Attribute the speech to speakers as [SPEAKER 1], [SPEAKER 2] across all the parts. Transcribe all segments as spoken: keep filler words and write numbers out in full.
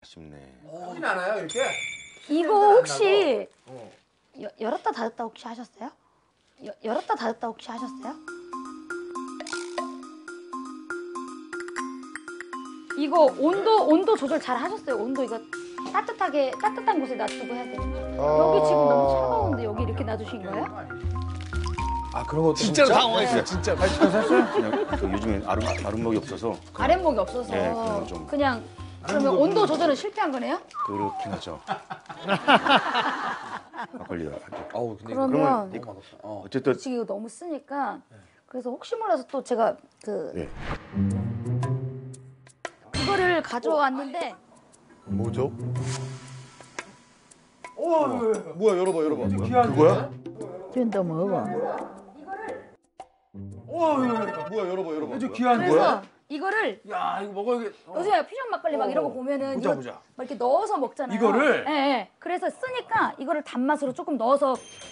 [SPEAKER 1] 쉽네.
[SPEAKER 2] 크진 않아요 이렇게?
[SPEAKER 3] 이거 혹시
[SPEAKER 2] 어.
[SPEAKER 3] 여, 열었다 닫았다 혹시 하셨어요? 여, 열었다 닫았다 혹시 하셨어요? 이거 온도 온도 조절 잘 하셨어요? 온도 이거 따뜻하게 따뜻한 곳에 놔두고 해야 돼요. 여기 지금 너무 차가운데 여기 이렇게 놔두신 거예요?
[SPEAKER 2] 아 그런 것도
[SPEAKER 4] 진짜로
[SPEAKER 2] 진짜?
[SPEAKER 4] 당황했어요, 진짜.
[SPEAKER 1] 그냥 그 요즘에 아름 아름목이 없어서 그냥
[SPEAKER 3] 아랫목이 없어서
[SPEAKER 1] 네, 그냥 좀-
[SPEAKER 3] 그냥 그러면 온도 조절은 실패한 거네요?
[SPEAKER 1] 그렇긴 하죠. 막걸리가.
[SPEAKER 2] 어우 근데
[SPEAKER 3] 그러면
[SPEAKER 2] 이거 어.
[SPEAKER 1] 어쨌든
[SPEAKER 3] 지금 이거 너무 쓰니까 그래서 혹시 몰라서 또 제가 그
[SPEAKER 1] 네.
[SPEAKER 3] 그거를 가져왔는데
[SPEAKER 4] 뭐죠?
[SPEAKER 2] 오,
[SPEAKER 4] 뭐야, 열어봐, 열어봐.
[SPEAKER 1] 그거야?
[SPEAKER 5] 준또 먹어.
[SPEAKER 2] 오,
[SPEAKER 4] 뭐야, 열어봐, 열어봐.
[SPEAKER 2] 아주 귀한
[SPEAKER 3] 그래서
[SPEAKER 2] 거야?
[SPEAKER 3] 이거를
[SPEAKER 2] 야 이거 먹어야겠. 어.
[SPEAKER 3] 요즘에 퓨전 막걸리 막 이런 거 보면은
[SPEAKER 2] 보자,
[SPEAKER 3] 이거
[SPEAKER 2] 보자.
[SPEAKER 3] 막 이렇게 넣어서 먹잖아요.
[SPEAKER 2] 이거를?
[SPEAKER 3] 예, 예. 그래서 쓰니까 이거를 단맛으로 조금 넣어서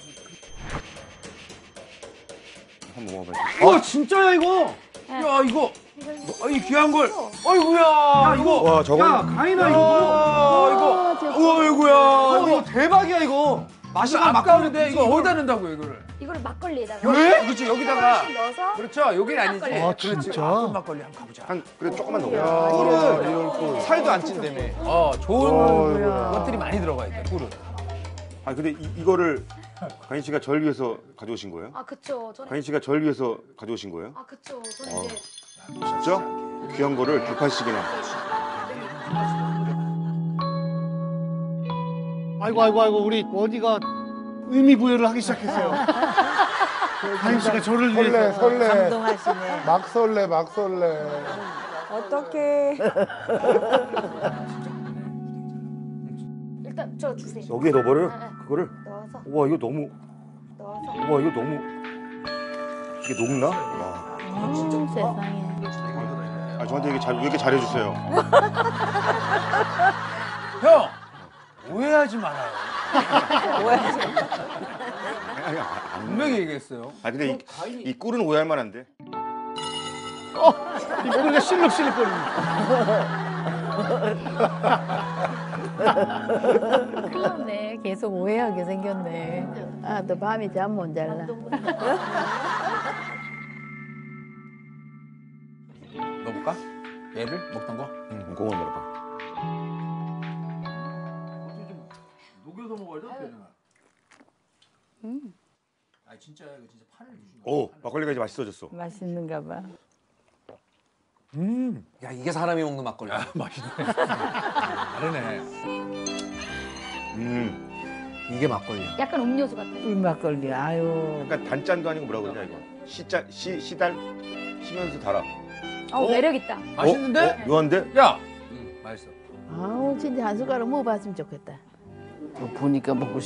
[SPEAKER 1] 한번 먹어봐요.
[SPEAKER 2] 어 진짜야 이거?
[SPEAKER 3] 네.
[SPEAKER 2] 야 이거. 아, 이 귀한 걸. 아이고야. 야 이거.
[SPEAKER 1] 와, 저건-
[SPEAKER 2] 야 가인아 이거. 이거. 우와 아이고야. 이거 대박이야 이거. 맛이 아까운데 이거 어디다 넣는다고 이거를?
[SPEAKER 3] 이거를 막걸리에다가
[SPEAKER 2] 왜? 그렇지 여기다가.
[SPEAKER 3] 하나씩 넣어서
[SPEAKER 2] 그렇죠 여긴 아니지.
[SPEAKER 3] 막걸리.
[SPEAKER 4] 아,
[SPEAKER 2] 그렇지.
[SPEAKER 4] 진짜?
[SPEAKER 2] 아, 막걸리 한번 가보자.
[SPEAKER 1] 한 그래 조금만 넣어.
[SPEAKER 2] 꿀은
[SPEAKER 4] 살도 안 찐다며.
[SPEAKER 2] 어 좋은
[SPEAKER 1] 어이구야.
[SPEAKER 2] 것들이 많이 들어가 있다. 꿀은.
[SPEAKER 1] 아 근데 이, 이거를 가인 씨가 절 위해서 가져오신 거예요?
[SPEAKER 3] 아 그쵸. 저는
[SPEAKER 1] 가인 씨가 절 위해서 가져오신 거예요?
[SPEAKER 3] 아 그쵸. 저는
[SPEAKER 1] 어.
[SPEAKER 3] 이제
[SPEAKER 1] 진짜? 귀한 거를 두 칸씩이나.
[SPEAKER 4] 아이고, 아이고, 아이고, 우리 어디가 의미 부여를 하기 시작했어요. 가인 씨가 저를
[SPEAKER 6] 설레
[SPEAKER 4] 위해서.
[SPEAKER 6] 설레
[SPEAKER 5] 감동하시네.
[SPEAKER 6] 막 설레 막 설레.
[SPEAKER 5] 어떡해.
[SPEAKER 3] 일단 저 주세요.
[SPEAKER 1] 여기에 넣어버려요?
[SPEAKER 3] 네, 네.
[SPEAKER 1] 그거를?
[SPEAKER 3] 넣어서
[SPEAKER 1] 우와 이거 너무
[SPEAKER 3] 넣어서
[SPEAKER 1] 우와 이거 너무 이게 녹나? 와.
[SPEAKER 5] 음, 세상에.
[SPEAKER 1] 아 저한테 이게 잘, 왜 이렇게 잘해주세요?
[SPEAKER 2] 형 오해하지 말아요.
[SPEAKER 1] 아니, 아,
[SPEAKER 2] 분명히 얘기했어요.
[SPEAKER 1] 아 근데 이, 이 꿀은 오해할 만한데.
[SPEAKER 4] 입꼬리가 실룩실룩거립니다.
[SPEAKER 5] 큰일 났네. 계속 오해하게 생겼네. 아, 또 밤에 잠 못 잘라.
[SPEAKER 2] 넣어볼까? 얘를 먹던 거?
[SPEAKER 1] 응, 그걸 먹어봐.
[SPEAKER 2] 녹여서 먹어야 돼 어떻게 되나?
[SPEAKER 3] 음.
[SPEAKER 2] 아 진짜 이거 진짜 파를 주신 거.
[SPEAKER 1] 오 막걸리가 이제 맛있어졌어.
[SPEAKER 5] 맛있는가 봐.
[SPEAKER 2] 음. 야 이게 사람이 먹는 막걸리. 아 맛있네. 다르네.
[SPEAKER 1] 음.
[SPEAKER 2] 이게 막걸리야.
[SPEAKER 3] 약간 음료수 같아요.
[SPEAKER 5] 꿀막걸리, 아유.
[SPEAKER 1] 약간 단짠도 아니고 뭐라고 그러냐 이거. 시짜 시 시달 시면서 달아.
[SPEAKER 3] 어, 매력 있다.
[SPEAKER 2] 맛있는데?
[SPEAKER 1] 어? 어? 묘한데?
[SPEAKER 2] 야. 음 맛있어.
[SPEAKER 5] 아우, 진짜 한 숟가락 먹어봤으면 좋겠다. 보니까 먹고